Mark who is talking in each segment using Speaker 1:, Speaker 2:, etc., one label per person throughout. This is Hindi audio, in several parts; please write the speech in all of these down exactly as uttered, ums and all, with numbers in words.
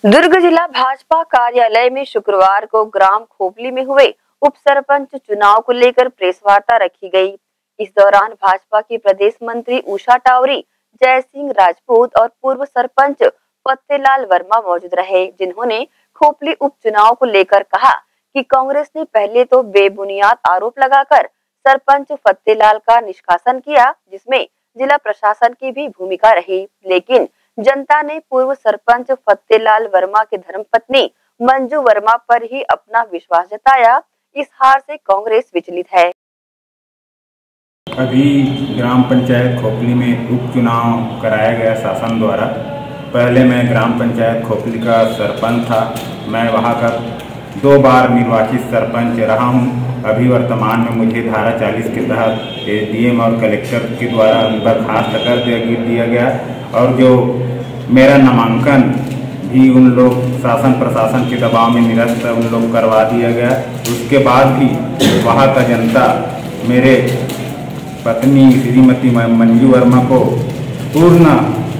Speaker 1: दुर्ग जिला भाजपा कार्यालय में शुक्रवार को ग्राम खोपली में हुए उप सरपंच चुनाव को लेकर प्रेस वार्ता रखी गई। इस दौरान भाजपा की प्रदेश मंत्री उषा टावरी, जय सिंह राजपूत और पूर्व सरपंच फत्तेलाल वर्मा मौजूद रहे, जिन्होंने खोपली उपचुनाव को लेकर कहा कि कांग्रेस ने पहले तो बेबुनियाद आरोप लगाकर सरपंच फत्तेलाल का निष्कासन किया, जिसमें जिला प्रशासन की भी भूमिका रही, लेकिन जनता ने पूर्व सरपंच फत्तेलाल वर्मा की धर्मपत्नी मंजू वर्मा पर ही अपना विश्वास जताया। इस हार से कांग्रेस विचलित है।
Speaker 2: अभी ग्राम पंचायत खोपली में उपचुनाव कराया गया शासन द्वारा। पहले मैं ग्राम पंचायत खोपली का सरपंच था। मैं वहां का दो बार निर्वाचित सरपंच रहा हूं। अभी वर्तमान में मुझे धारा चालीस के तहत एसडीएम और कलेक्टर के द्वारा बर्खास्त कर दिया गया और जो मेरा नामांकन भी उन लोग शासन प्रशासन के दबाव में निरस्त उन लोग करवा दिया गया। उसके बाद भी वहाँ का जनता मेरे पत्नी श्रीमती मंजू वर्मा को पूर्ण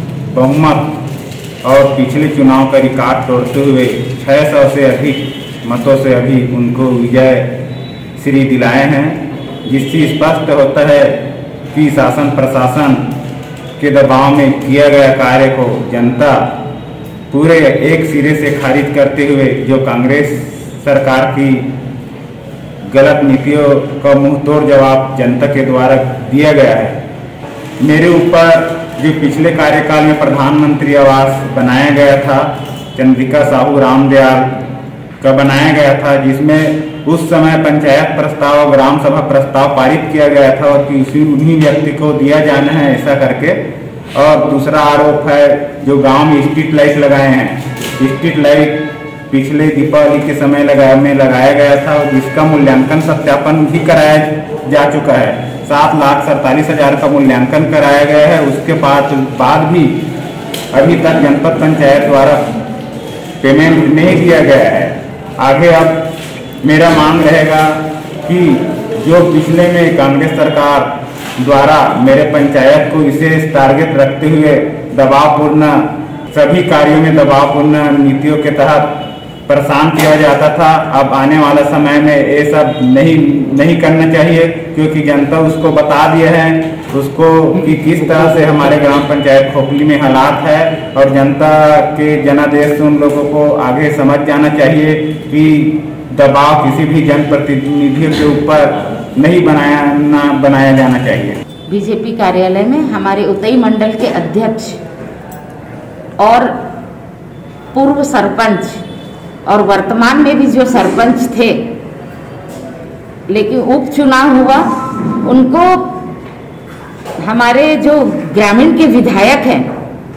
Speaker 2: बहुमत और पिछले चुनाव का रिकॉर्ड तोड़ते हुए छह सौ से अधिक मतों से अभी उनको विजय श्री दिलाए हैं, जिससे स्पष्ट होता है कि शासन प्रशासन के दबाव में किया गया कार्य को जनता पूरे एक सिरे से खारिज करते हुए जो कांग्रेस सरकार की गलत नीतियों का मुंह तोड़ जवाब जनता के द्वारा दिया गया है। मेरे ऊपर जो पिछले कार्यकाल में प्रधानमंत्री आवास बनाया गया था, चंद्रिका साहू रामदयाल का बनाया गया था, जिसमें उस समय पंचायत प्रस्ताव और ग्राम सभा प्रस्ताव पारित किया गया था और कि उसी उन्हीं व्यक्ति को दिया जाना है ऐसा करके। और दूसरा आरोप है जो गांव में स्ट्रीट लाइट लगाए हैं, स्ट्रीट लाइट पिछले दीपावली के समय लगाया में लगाया गया था, जिसका मूल्यांकन सत्यापन भी कराया जा चुका है। सात लाख सैंतालीस हजार का मूल्यांकन कराया गया है। उसके बाद बाद भी अभी तक जनपद पंचायत द्वारा पेमेंट नहीं दिया गया है। आगे अब मेरा मांग रहेगा कि जो पिछले में कांग्रेस सरकार द्वारा मेरे पंचायत को विशेष टारगेट रखते हुए दबावपूर्ण सभी कार्यों में दबावपूर्ण नीतियों के तहत परेशान किया जाता था, अब आने वाला समय में ये सब नहीं नहीं करना चाहिए, क्योंकि जनता उसको बता दिए हैं उसको कि किस तरह से हमारे ग्राम पंचायत खोपली में हालात है और जनता के जनादेश से उन लोगों को आगे समझ जाना चाहिए कि दबाव किसी भी जनप्रतिनिधियों के ऊपर नहीं बनाया ना बनाया जाना चाहिए।
Speaker 3: बीजेपी कार्यालय में हमारे उतई मंडल के अध्यक्ष और पूर्व सरपंच और वर्तमान में भी जो सरपंच थे, लेकिन उपचुनाव हुआ, उनको हमारे जो ग्रामीण के विधायक हैं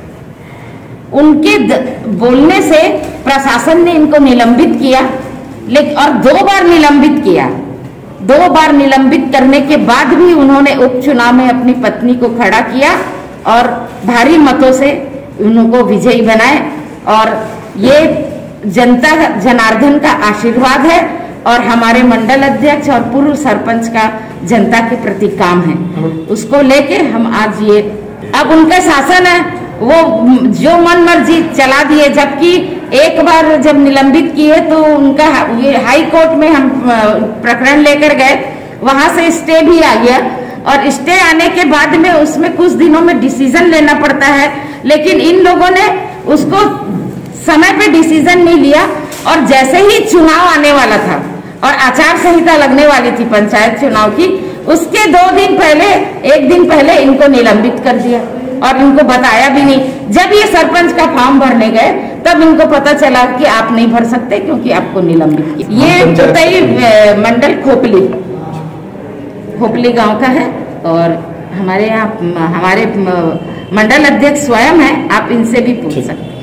Speaker 3: उनके बोलने से प्रशासन ने इनको निलंबित किया, लेकिन और दो बार निलंबित किया। दो बार निलंबित करने के बाद भी उन्होंने उपचुनाव में अपनी पत्नी को खड़ा किया और भारी मतों से उनको विजयी बनाए। और ये जनता जनार्दन का आशीर्वाद है और हमारे मंडल अध्यक्ष और पूर्व सरपंच का जनता के प्रति काम है, उसको लेके हम आज ये अब उनका शासन है वो जो मन मर्जी चला दिए। जबकि एक बार जब निलंबित किए तो उनका ये हाई कोर्ट में हम प्रकरण लेकर गए, वहां से स्टे भी आ गया और स्टे आने के बाद में उसमें कुछ दिनों में डिसीजन लेना पड़ता है, लेकिन इन लोगों ने उसको समय पे डिसीजन नहीं लिया और जैसे ही चुनाव आने वाला था और आचार संहिता लगने वाली थी पंचायत चुनाव की, उसके दो दिन पहले एक दिन पहले इनको निलंबित कर दिया और इनको बताया भी नहीं। जब ये सरपंच का फॉर्म भरने गए तब इनको पता चला कि आप नहीं भर सकते क्योंकि आपको निलंबित किया। ये उतई मंडल खोपली खोपली गांव का है और हमारे यहाँ हमारे मंडल अध्यक्ष स्वयं है, आप इनसे भी पूछ सकते हैं।